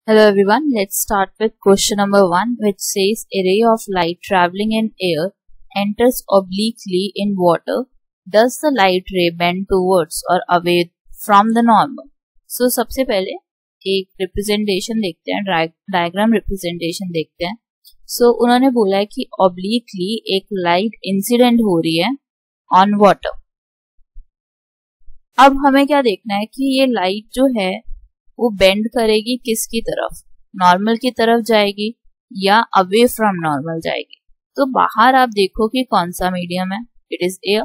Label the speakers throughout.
Speaker 1: Hello everyone, let's start with question number 1, which says a ray of light traveling in air enters obliquely in water. Does the light ray bend towards or away from the normal? So सबसे पहले एक representation देखते हैं, diagram representation देखते हैं. So उन्होंने बोला है कि obliquely एक लाइट इंसिडेंट हो रही है ऑन वाटर. अब हमें क्या देखना है कि ये लाइट जो है वो बेंड करेगी किसकी तरफ, नॉर्मल की तरफ जाएगी या अवे फ्रॉम नॉर्मल जाएगी. तो बाहर आप देखो कि कौन सा मीडियम है, इट इज एयर.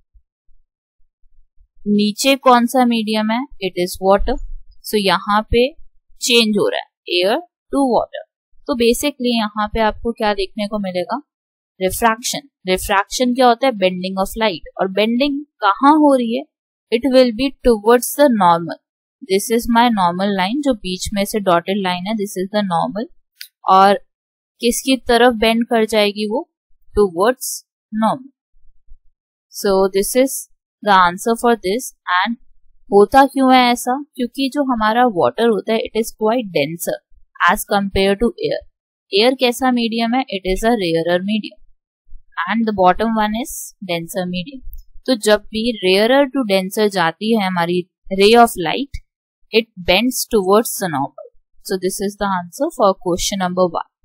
Speaker 1: नीचे कौन सा मीडियम है, इट इज वाटर. सो यहाँ पे चेंज हो रहा है एयर टू वाटर. तो बेसिकली यहाँ पे आपको क्या देखने को मिलेगा, रिफ्रैक्शन. रिफ्रैक्शन क्या होता है, बेंडिंग ऑफ लाइट. और बेंडिंग कहाँ हो रही है, it will be towards the normal. This is my normal line, जो बीच में से डॉटेड लाइन है, दिस इज द नॉर्मल. और किसकी तरफ बेंड कर जाएगी वो, towards normal. So this is the answer for this. And होता क्यों है ऐसा, क्योंकि जो हमारा वाटर होता है it is quite denser as compare to air. Air कैसा मीडियम है, it is a rarer medium and the bottom one is denser medium. तो जब भी रेयरर टू डेंसर जाती है हमारी ray of light, it bends towards the normal. So this is the answer for question number 1.